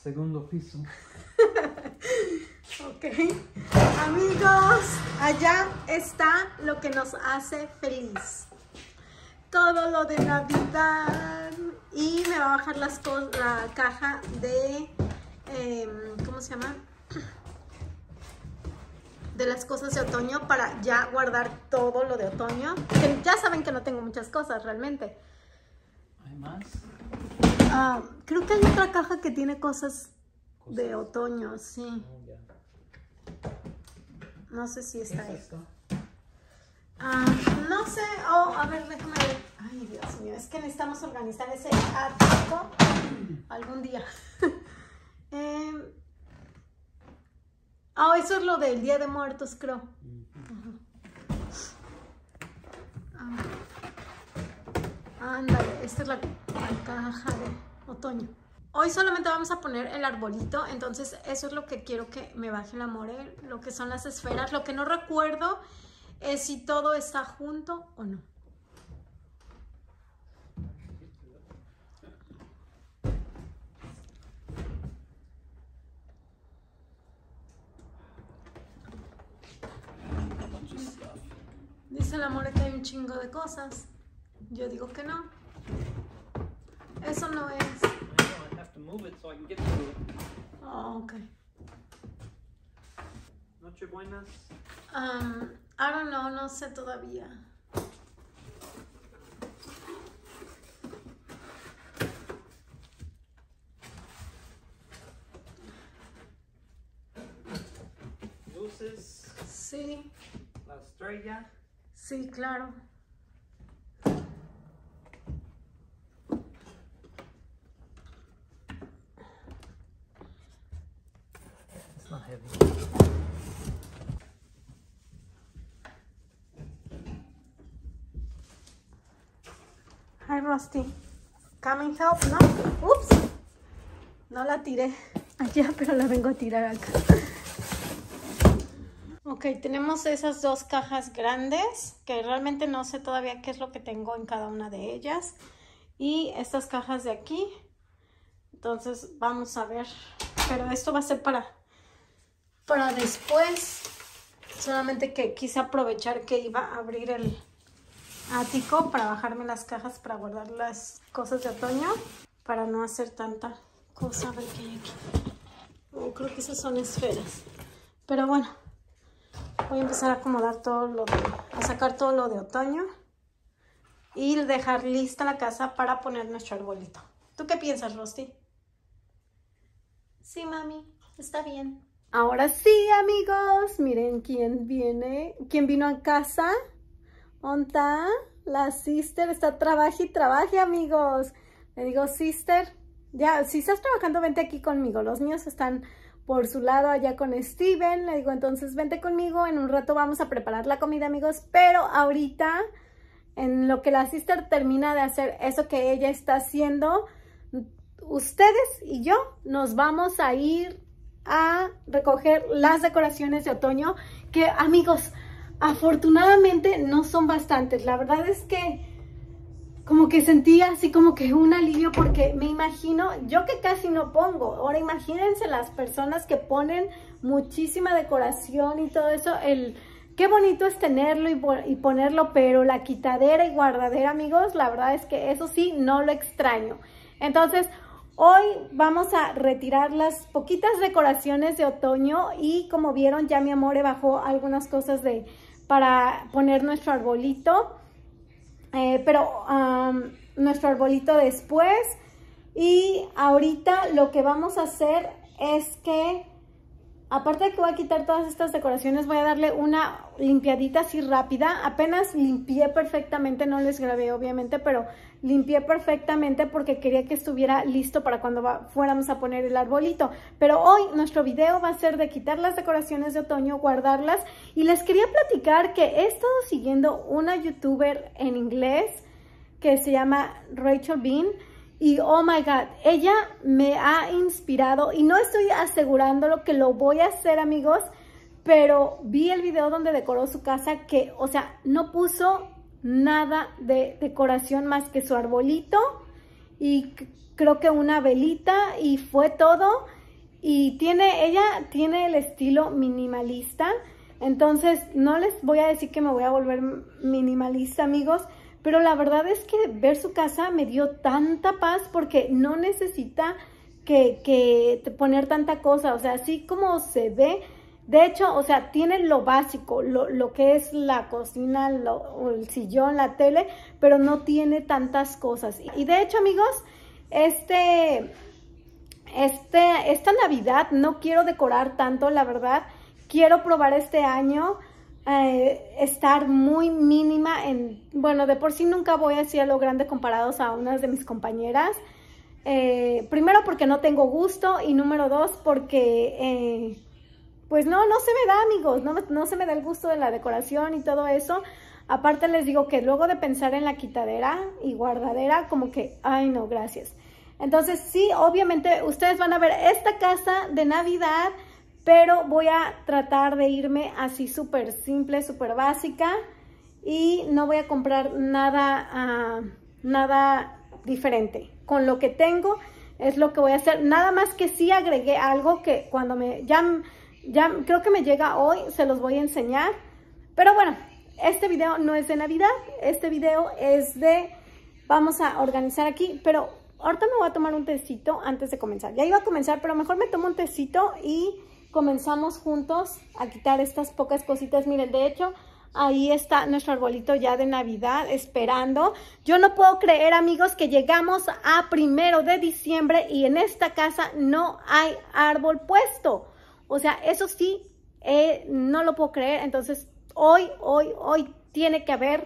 segundo piso. Ok. Amigos, allá está lo que nos hace feliz. Todo lo de Navidad. Y me va a bajar la caja de... ¿cómo se llama? De las cosas de otoño para ya guardar todo lo de otoño. Que ya saben que no tengo muchas cosas realmente. ¿Hay más? Creo que hay otra caja que tiene cosas de otoño, sí. Oh, yeah. No sé si está ahí. ¿Esto? No sé. Oh, a ver, déjame ver. Ay, Dios mío, es que necesitamos organizar ese ático algún día. Eso es lo del Día de Muertos, creo. Ándale, esta es la caja de otoño. Hoy solamente vamos a poner el arbolito, entonces eso es lo que quiero que me baje la More, lo que son las esferas. Lo que no recuerdo es si todo está junto o no. Dice la More que hay un chingo de cosas. Yo digo que no. Eso no es. Oh, ok. Noche buenas. I don't know, no sé todavía. Luces. Sí. La estrella. Sí, claro. It's not heavy. Hi, Rusty. Come and help, ¿no? Ups. No la tiré allá, pero la vengo a tirar acá. Ok, tenemos esas dos cajas grandes, que realmente no sé todavía qué es lo que tengo en cada una de ellas. Y estas cajas de aquí. Entonces, vamos a ver. Pero esto va a ser para después. Solamente que quise aprovechar que iba a abrir el ático para bajarme las cajas para guardar las cosas de otoño. Para no hacer tanta cosa. A ver qué hay aquí. Oh, creo que esas son esferas. Pero bueno. Voy a empezar a acomodar a sacar todo lo de otoño y dejar lista la casa para poner nuestro arbolito. ¿Tú qué piensas, Rusty? Sí, mami, está bien. Ahora sí, amigos, miren quién vino a casa. ¿Dónde está? La sister está trabaje y trabaje, amigos. Le digo, sister, ya, si estás trabajando, vente aquí conmigo. Los niños están por su lado allá con Steven. Le digo, entonces vente conmigo, en un rato vamos a preparar la comida, amigos, pero ahorita, en lo que la sister termina de hacer eso que ella está haciendo, ustedes y yo nos vamos a ir a recoger las decoraciones de otoño, que, amigos, afortunadamente no son bastantes. La verdad es que como que sentí así como que un alivio, porque me imagino, yo que casi no pongo, ahora imagínense las personas que ponen muchísima decoración y todo eso, qué bonito es tenerlo y ponerlo, pero la quitadera y guardadera, amigos, la verdad es que eso sí, no lo extraño. Entonces, hoy vamos a retirar las poquitas decoraciones de otoño y como vieron, ya mi amor bajó algunas cosas para poner nuestro arbolito. Pero nuestro arbolito después. Y ahorita lo que vamos a hacer es que, aparte de que voy a quitar todas estas decoraciones, voy a darle una limpiadita así rápida. Apenas limpié perfectamente, no les grabé obviamente, pero limpié perfectamente porque quería que estuviera listo para cuando fuéramos a poner el arbolito. Pero hoy nuestro video va a ser de quitar las decoraciones de otoño, guardarlas. Y les quería platicar que he estado siguiendo una youtuber en inglés que se llama Rachel Bean. Y oh my god, ella me ha inspirado y no estoy asegurándolo que lo voy a hacer, amigos, pero vi el video donde decoró su casa que, o sea, no puso nada de decoración más que su arbolito y creo que una velita y fue todo. y ella tiene el estilo minimalista. Entonces no les voy a decir que me voy a volver minimalista, amigos, pero la verdad es que ver su casa me dio tanta paz porque no necesita que poner tanta cosa, o sea, así como se ve. De hecho, o sea, tiene lo básico, lo que es la cocina, el sillón, la tele, pero no tiene tantas cosas. Y de hecho, amigos, esta Navidad no quiero decorar tanto, la verdad. Quiero probar este año estar muy mínima bueno, de por sí nunca voy así a lo grande comparados a unas de mis compañeras. Primero porque no tengo gusto y número 2 porque pues no se me da, amigos, no se me da el gusto de la decoración y todo eso. Aparte les digo que luego de pensar en la quitadera y guardadera, como que, ay no, gracias. Entonces sí, obviamente ustedes van a ver esta casa de Navidad, pero voy a tratar de irme así súper simple, súper básica y no voy a comprar nada diferente. Con lo que tengo es lo que voy a hacer. Nada más que sí agregué algo que cuando ya creo que me llega hoy, se los voy a enseñar. Pero bueno, este video no es de Navidad, este video es vamos a organizar aquí, pero ahorita me voy a tomar un tecito antes de comenzar. Ya iba a comenzar, pero mejor me tomo un tecito y comenzamos juntos a quitar estas pocas cositas. Miren, de hecho, ahí está nuestro arbolito ya de Navidad esperando. Yo no puedo creer, amigos, que llegamos a 1 de diciembre y en esta casa no hay árbol puesto. O sea, eso sí, no lo puedo creer. Entonces, hoy tiene que haber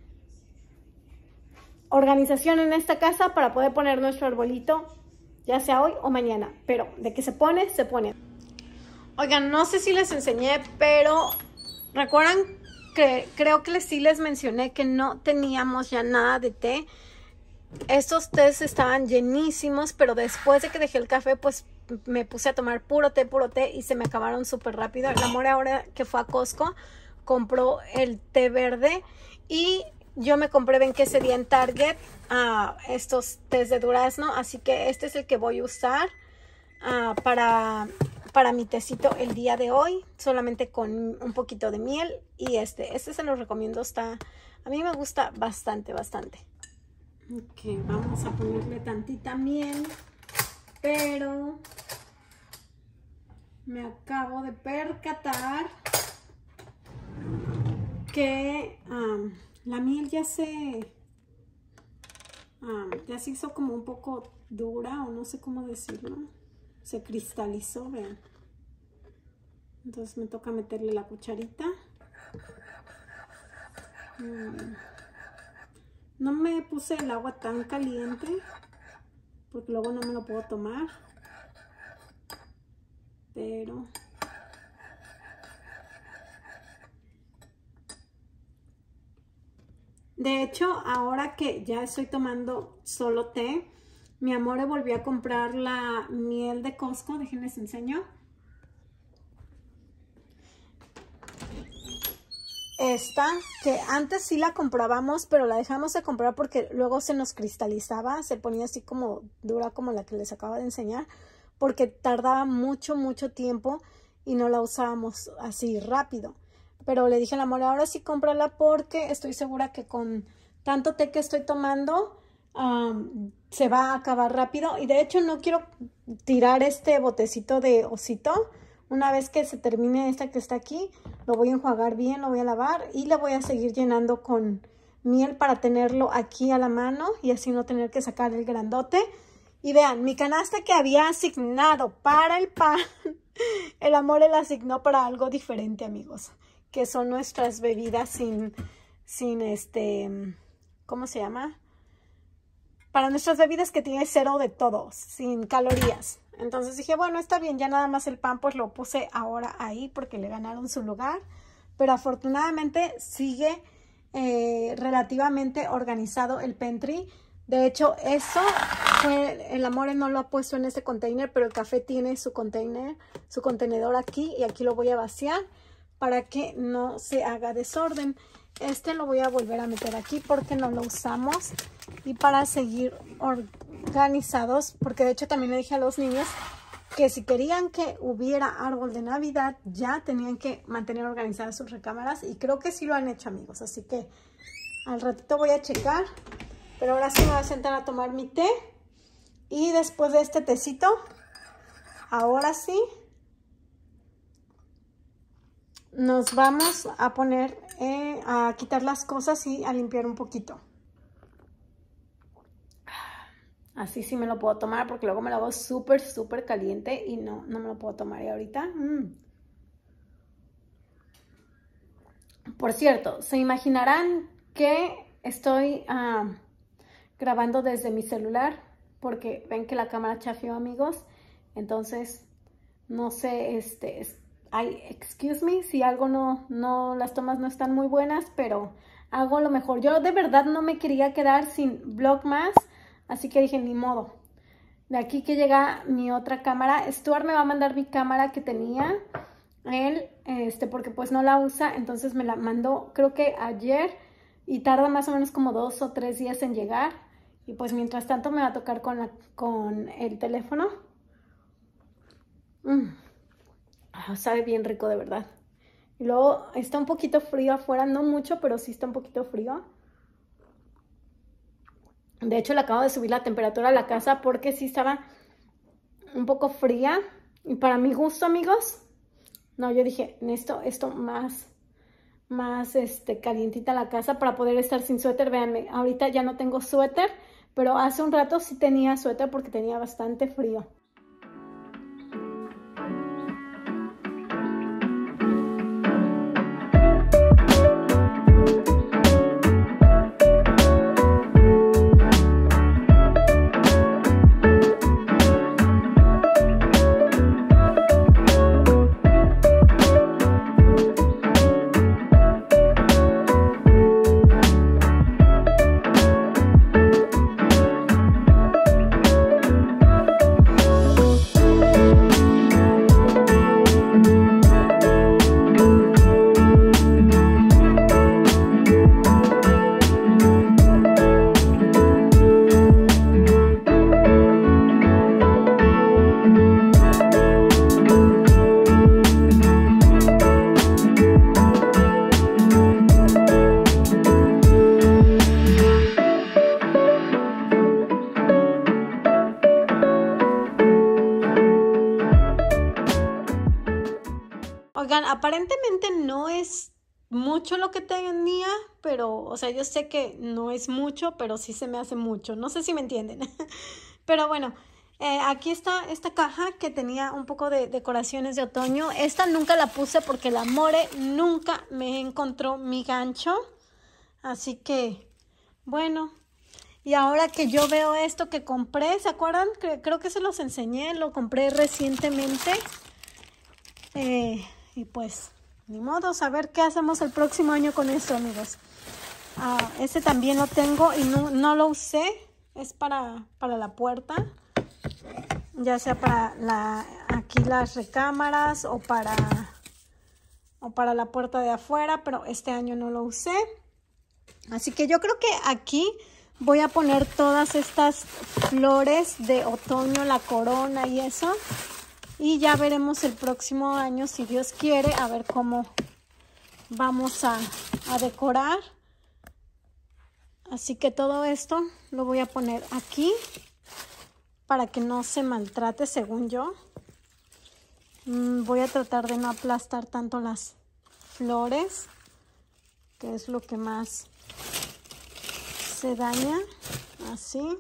organización en esta casa para poder poner nuestro arbolito, ya sea hoy o mañana. Pero de que se pone, se pone. Oigan, no sé si les enseñé, pero ¿recuerdan que creo que sí les mencioné que no teníamos ya nada de té? Estos tés estaban llenísimos, pero después de que dejé el café, pues me puse a tomar puro té y se me acabaron súper rápido. El amor ahora que fue a Costco compró el té verde y yo me compré, ven que ese día en Target, estos tés de durazno, así que este es el que voy a usar para mi tecito el día de hoy, solamente con un poquito de miel. Y este se los recomiendo, a mí me gusta bastante. Ok, vamos a ponerle tantita miel, pero me acabo de percatar que la miel ya se hizo como un poco dura, o no sé cómo decirlo. Se cristalizó, vean. Entonces me toca meterle la cucharita. No me puse el agua tan caliente porque luego no me lo puedo tomar. Pero de hecho, ahora que ya estoy tomando solo té, mi amor volvió a comprar la miel de Costco. Déjenles enseño. Esta, que antes sí la comprábamos, pero la dejamos de comprar porque luego se nos cristalizaba, se ponía así como dura, como la que les acabo de enseñar, porque tardaba mucho tiempo y no la usábamos así rápido. Pero le dije al amor, ahora sí cómprala porque estoy segura que con tanto té que estoy tomando se va a acabar rápido. Y de hecho no quiero tirar este botecito de osito. Una vez que se termine esta que está aquí, lo voy a enjuagar bien, lo voy a lavar y le voy a seguir llenando con miel para tenerlo aquí a la mano y así no tener que sacar el grandote. Y vean, mi canasta que había asignado para el pan, el amor la asignó para algo diferente, amigos, que son nuestras bebidas sin ¿cómo se llama? Para nuestras bebidas que tiene 0 de todo, sin calorías. Entonces dije, bueno, está bien, ya nada más el pan pues lo puse ahora ahí porque le ganaron su lugar. Pero afortunadamente sigue relativamente organizado el pantry. De hecho, eso fue, el amor no lo ha puesto en este container, pero el café tiene su contenedor aquí y aquí lo voy a vaciar para que no se haga desorden. Este lo voy a volver a meter aquí porque no lo usamos y para seguir organizados, porque de hecho también le dije a los niños que si querían que hubiera árbol de Navidad, ya tenían que mantener organizadas sus recámaras. Y creo que sí lo han hecho, amigos. Así que al ratito voy a checar. Pero ahora sí me voy a sentar a tomar mi té. Y después de este tecito, ahora sí, nos vamos a poner a quitar las cosas y a limpiar un poquito. Así sí me lo puedo tomar porque luego me lo hago súper, súper caliente y no me lo puedo tomar. Y ahorita... Por cierto, se imaginarán que estoy grabando desde mi celular porque ven que la cámara chafió, amigos. Entonces, no sé, excuse me si algo las tomas no están muy buenas, pero hago lo mejor. Yo de verdad no me quería quedar sin Vlogmas. Así que dije, ni modo. De aquí que llega mi otra cámara. Stuart me va a mandar mi cámara que tenía él, porque pues no la usa. Entonces me la mandó, creo que ayer. Y tarda más o menos como 2 o 3 días en llegar. Y pues mientras tanto me va a tocar con el teléfono. Sabe bien rico, de verdad. Y luego está un poquito frío afuera. No mucho, pero sí está un poquito frío. De hecho, le acabo de subir la temperatura a la casa porque sí estaba un poco fría. Y para mi gusto, amigos, no, yo dije, necesito esto más calientita la casa para poder estar sin suéter. Véanme, ahorita ya no tengo suéter, pero hace un rato sí tenía suéter porque tenía bastante frío. Oigan, aparentemente no es mucho lo que tenía, pero, o sea, yo sé que no es mucho, pero sí se me hace mucho. No sé si me entienden. Pero bueno, aquí está esta caja que tenía un poco de decoraciones de otoño. Esta nunca la puse porque la More nunca me encontró mi gancho. Así que, bueno. Y ahora que yo veo esto que compré, ¿se acuerdan? Creo que se los enseñé, lo compré recientemente. Y pues, ni modo, a ver qué hacemos el próximo año con esto, amigos. Este también lo tengo y no lo usé. Es para la puerta. Ya sea para aquí las recámaras o para la puerta de afuera. Pero este año no lo usé. Así que yo creo que aquí voy a poner todas estas flores de otoño, la corona y eso. Y ya veremos el próximo año, si Dios quiere, a ver cómo vamos a decorar. Así que todo esto lo voy a poner aquí para que no se maltrate, según yo. Voy a tratar de no aplastar tanto las flores, que es lo que más se daña. Así.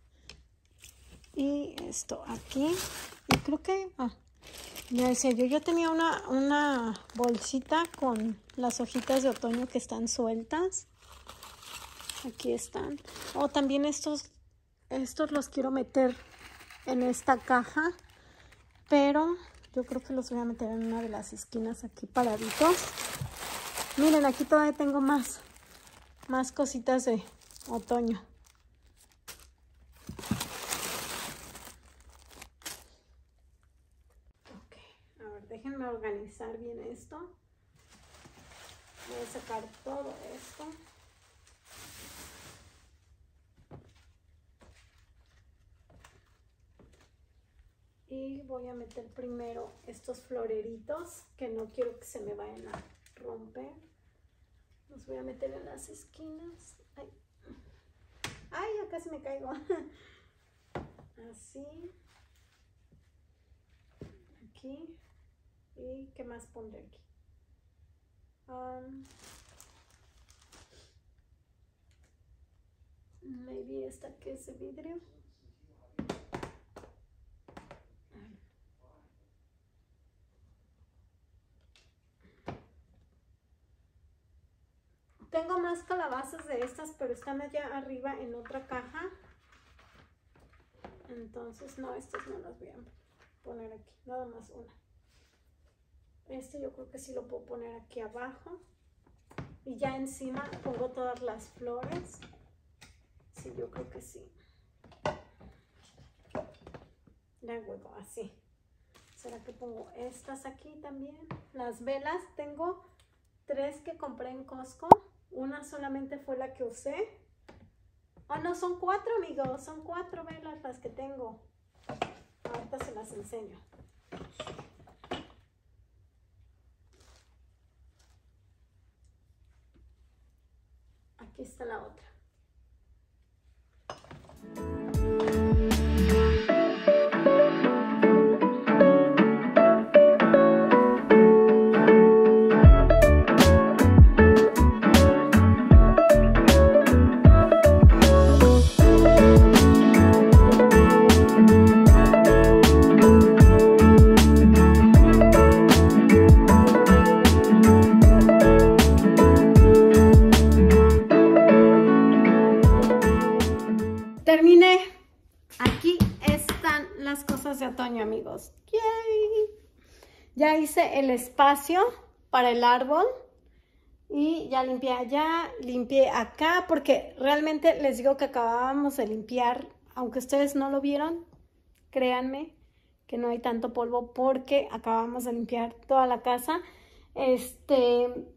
Y esto aquí. Y creo que, ya decía yo tenía una bolsita con las hojitas de otoño que están sueltas. Aquí están. También estos los quiero meter en esta caja, pero yo creo que los voy a meter en una de las esquinas aquí paraditos. Miren, aquí todavía tengo más cositas de otoño. Déjenme organizar bien esto. Voy a sacar todo esto. Y voy a meter primero estos floreritos que no quiero que se me vayan a romper. Los voy a meter en las esquinas. Ay, ay, ya casi me caigo. Así. Aquí. ¿Y qué más pondré aquí? Maybe esta que es de vidrio. Tengo más calabazas de estas, pero están allá arriba en otra caja. Entonces, no, estas no las voy a poner aquí, nada más una. Este yo creo que sí lo puedo poner aquí abajo. Y ya encima pongo todas las flores. Sí, yo creo que sí. Luego así. ¿Será que pongo estas aquí también? Las velas, tengo 3 que compré en Costco. Una solamente fue la que usé. Oh, no, son 4, amigos. Son 4 velas las que tengo. Ahorita se las enseño. Aquí está la otra. Terminé. Aquí están las cosas de otoño, amigos. ¡Yay! Ya hice el espacio para el árbol. Y ya limpié allá, limpié acá, porque realmente les digo que acabábamos de limpiar. Aunque ustedes no lo vieron, créanme que no hay tanto polvo porque acabamos de limpiar toda la casa. El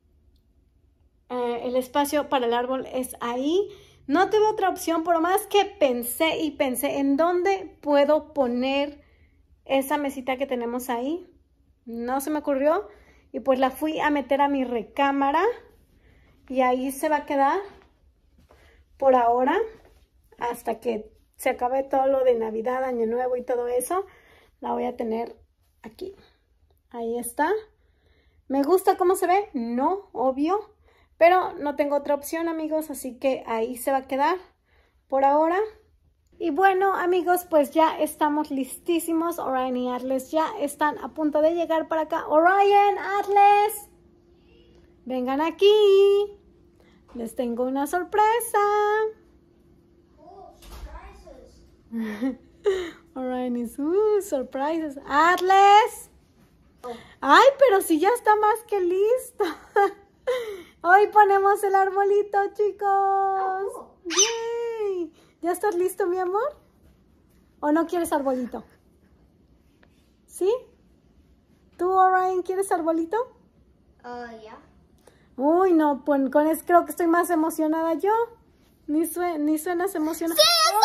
espacio para el árbol es ahí. No tuve otra opción, por más que pensé y pensé en dónde puedo poner esa mesita que tenemos ahí. No se me ocurrió y pues la fui a meter a mi recámara y ahí se va a quedar por ahora hasta que se acabe todo lo de Navidad, Año Nuevo y todo eso. La voy a tener aquí. Ahí está. ¿Me gusta cómo se ve? No, obvio. Pero no tengo otra opción, amigos, así que ahí se va a quedar por ahora. Y bueno, amigos, pues ya estamos listísimos. Orion y Atlas ya están a punto de llegar para acá. Orion, Atlas, vengan aquí. Les tengo una sorpresa. Oh, surprises. Orion is, surprises. Atlas. Ay, pero si ya está más que listo. Hoy ponemos el arbolito, chicos. ¡Yay! ¿Ya estás listo, mi amor? ¿O no quieres arbolito? ¿Sí? ¿Tú, Orion, quieres arbolito? Yeah. Uy, no, pues con eso creo que estoy más emocionada yo. Ni suenas emocionada. ¡Sí,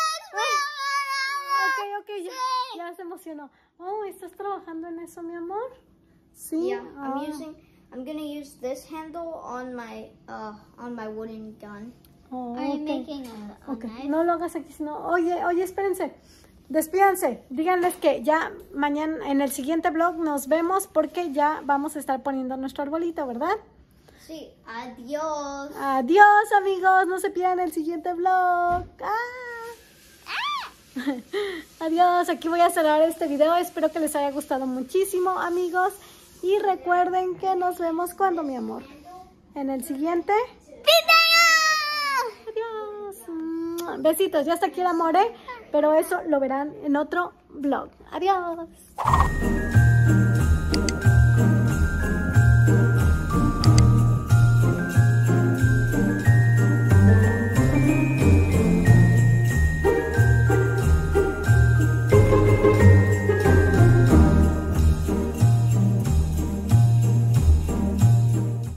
Ok, ya se emocionó. Oh, ¿estás trabajando en eso, mi amor? Sí. Yeah, I'm gonna use this handle on my wooden gun. Oh, Are you ok. making a Ok, knife? no lo hagas aquí, sino... Oye, espérense. Despídanse. Díganles que ya mañana, en el siguiente vlog, nos vemos porque ya vamos a estar poniendo nuestro arbolito, ¿verdad? Sí, adiós. Adiós, amigos. No se pierdan el siguiente vlog. Adiós. Aquí voy a cerrar este video. Espero que les haya gustado muchísimo, amigos. Y recuerden que nos vemos cuando, mi amor. En el siguiente video. Adiós. Besitos. Ya hasta aquí el amor, pero eso lo verán en otro vlog. Adiós.